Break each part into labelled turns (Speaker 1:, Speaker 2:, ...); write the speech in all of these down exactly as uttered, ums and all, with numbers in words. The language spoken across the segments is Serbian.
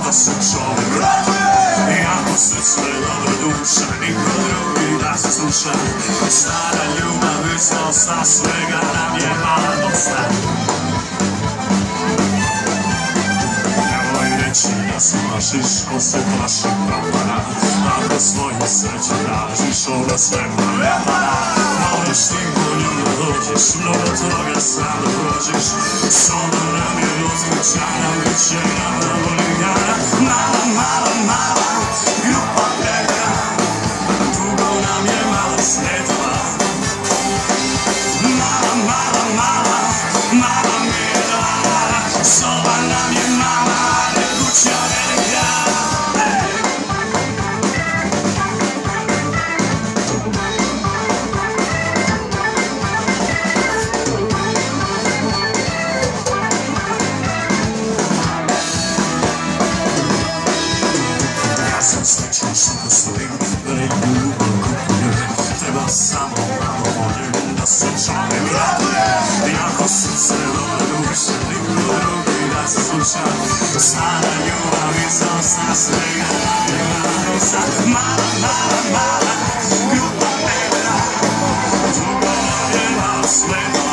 Speaker 1: što se čovjek raduje. Iako srce je dobro duša, niko drugi da se sluša. Stara ljubav iznosa, svega nam je malo dosta. Nemoj reći da se plašiš, ko se plaši propada. Ako svoju sreću tražiš, onda sve ne pada. Možeš ti po njima dođeš, mnogo toga sam da prođeš. Soba nam je rozlučana, bit će nam na voljena. Mala, mala, mala, grupa pedera, dugo nam je malo svetla. Mala, mala, mala, mala mi je dala. Soba nam je mala, ne kuća velika. Slično što stojim, veliko ljubav kupuje. Treba samo malo volje da se čovjek raduje. Iako srce dobro duše, niko drugi da se sluša. Stara ljubav iznosa, svega nam je malo dosta. Mala, mala, mala, grupa pedera, dugo nam je malo svetla.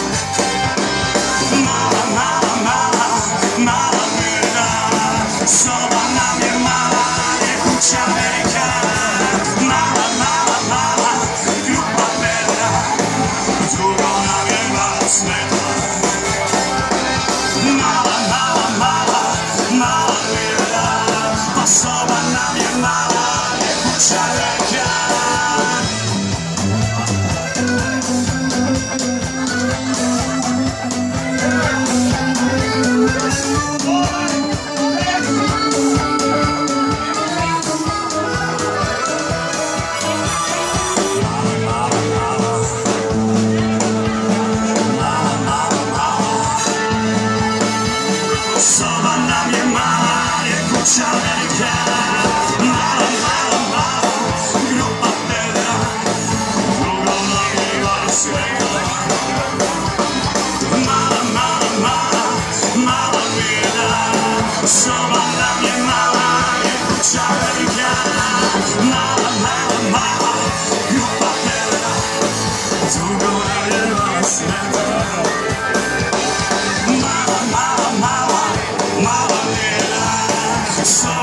Speaker 1: Mala, mala, mala, mala mi je dala. Soba nam je mala, kuća velika. Mala, mala, mala, grupa pedera, dugo nam je malo svetla. Mala, mala, mala, mala mi je dala. Pa soba nam je mala, kuća velika. Soba nam je mala, je kuća velika. Mala, mala, mala, grupa pedera, dugo nam je malo svetla. Mala, mala, mala, mala mi je dala. Soba nam je mala, je kuća velika. Mala, mala, mala, grupa pedera, dugo nam je malo svetla. Mala, mala, mala, mala mi je dala.